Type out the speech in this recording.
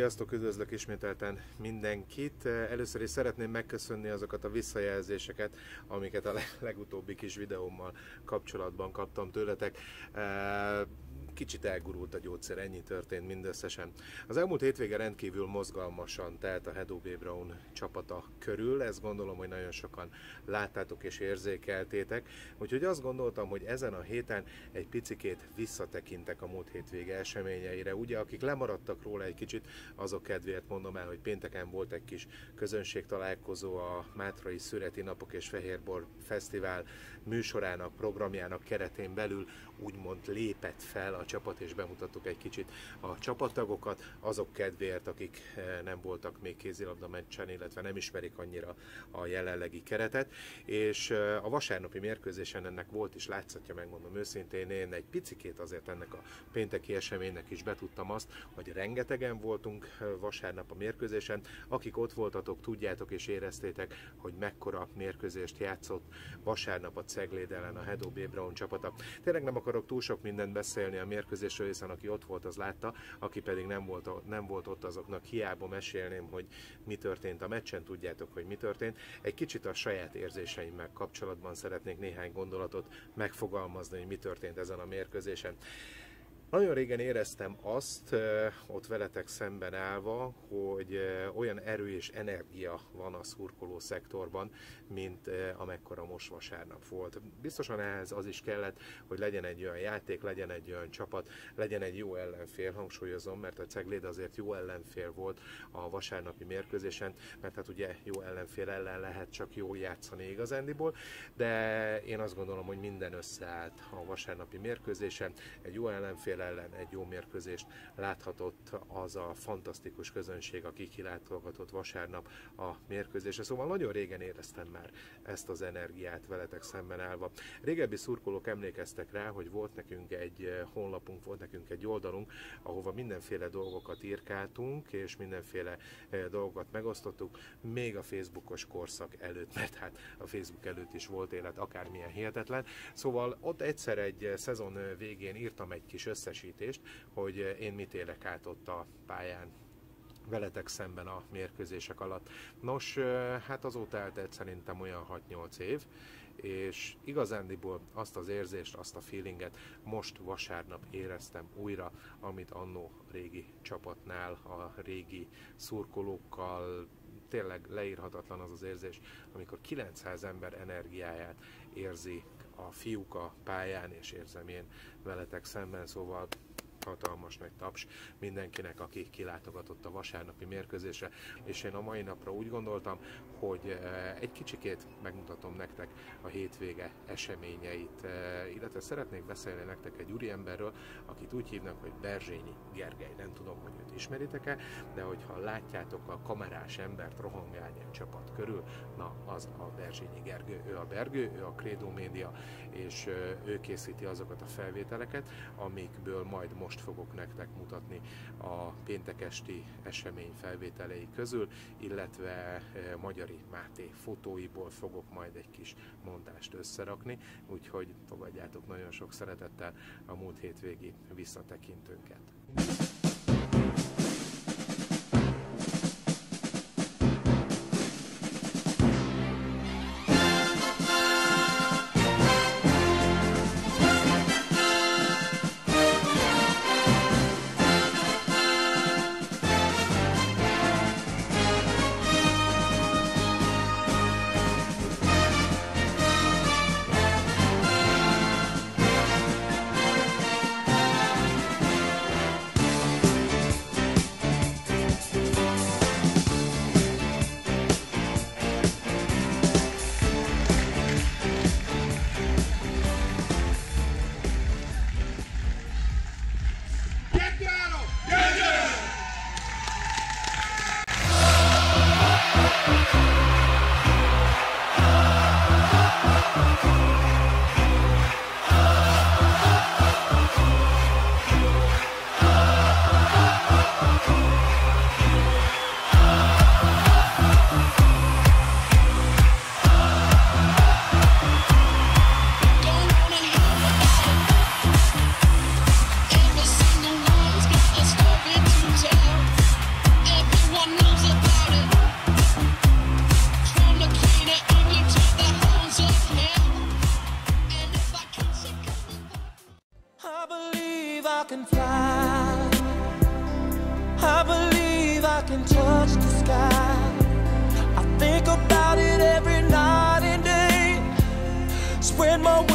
Sziasztok, üdvözlök ismételten mindenkit. Először is szeretném megköszönni azokat a visszajelzéseket, amiket a legutóbbi kis videómmal kapcsolatban kaptam tőletek. Kicsit elgurult a gyógyszer, ennyi történt mindösszesen. Az elmúlt hétvége rendkívül mozgalmasan telt a Head O B Brown csapata körül, ezt gondolom, hogy nagyon sokan láttátok és érzékeltétek, úgyhogy azt gondoltam, hogy ezen a héten egy picikét visszatekintek a múlt hétvége eseményeire. Ugye, akik lemaradtak róla egy kicsit, azok kedvéért mondom el, hogy pénteken volt egy kis közönségtalálkozó a Mátrai Szüreti Napok és Fehérbor Fesztivál műsorának, programjának keretén belül, úgymond lépett fel a csapat, és bemutattuk egy kicsit a csapattagokat, azok kedvéért, akik nem voltak még kézilabda meccsen, illetve nem ismerik annyira a jelenlegi keretet, és a vasárnapi mérkőzésen ennek volt is látszatja, megmondom őszintén, én egy picikét azért ennek a pénteki eseménynek is betudtam azt, hogy rengetegen voltunk vasárnap a mérkőzésen, akik ott voltatok, tudjátok és éreztétek, hogy mekkora mérkőzést játszott vasárnap a Cegléd ellen a Head O B Brown csapata. Tényleg nem akarok túl sok mindent beszélni a mérkőzésről, hiszen aki ott volt, az látta, aki pedig nem volt ott, azoknak hiába mesélném, hogy mi történt a meccsen, tudjátok, hogy mi történt. Egy kicsit a saját érzéseimmel kapcsolatban szeretnék néhány gondolatot megfogalmazni, hogy mi történt ezen a mérkőzésen. Nagyon régen éreztem azt, ott veletek szemben állva, hogy olyan erő és energia van a szurkoló szektorban, mint amekkora most vasárnap volt. Biztosan ehhez az is kellett, hogy legyen egy olyan játék, legyen egy olyan csapat, legyen egy jó ellenfél, hangsúlyozom, mert a Cegléd azért jó ellenfél volt a vasárnapi mérkőzésen, mert hát ugye jó ellenfél ellen lehet csak jól játszani igazándiból, de én azt gondolom, hogy minden összeállt a vasárnapi mérkőzésen, egy jó ellenfél ellen egy jó mérkőzést láthatott az a fantasztikus közönség, aki kilátogatott vasárnap a mérkőzésre. Szóval nagyon régen éreztem már ezt az energiát veletek szemben állva. Régebbi szurkolók emlékeztek rá, hogy volt nekünk egy honlapunk, volt nekünk egy oldalunk, ahova mindenféle dolgokat írkáltunk, és mindenféle dolgokat megosztottuk, még a Facebookos korszak előtt, mert hát a Facebook előtt is volt élet, akármilyen hihetetlen. Szóval ott egyszer egy szezon végén írtam egy kis összesítést, hogy én mit élek át ott a pályán veletek szemben a mérkőzések alatt. Nos, hát azóta eltelt szerintem olyan 6-8 év, és igazándiból azt az érzést, azt a feelinget most vasárnap éreztem újra, amit annó régi csapatnál, a régi szurkolókkal. Tényleg leírhatatlan az az érzés, amikor 900 ember energiáját érzi a fiúk a pályán, és érzem én veletek szemben, szóval hatalmas nagy taps mindenkinek, aki kilátogatott a vasárnapi mérkőzésre, és én a mai napra úgy gondoltam, hogy egy kicsikét megmutatom nektek a hétvége eseményeit, illetve szeretnék beszélni nektek egy úriemberről, akit úgy hívnak, hogy Berzsényi Gergely. Nem tudom, hogy őt ismeritek-e, de hogyha látjátok a kamerás embert rohangálni a csapat körül, na az a Berzsényi Gergő. Ő a Bergő, ő a Credo Media, és ő készíti azokat a felvételeket, amikből majd most fogok nektek mutatni a péntek esti esemény felvételei közül, illetve Magyari Máté fotóiból fogok majd egy kis mondást összerakni, úgyhogy fogadjátok nagyon sok szeretettel a múlt hétvégi visszatekintőnket. my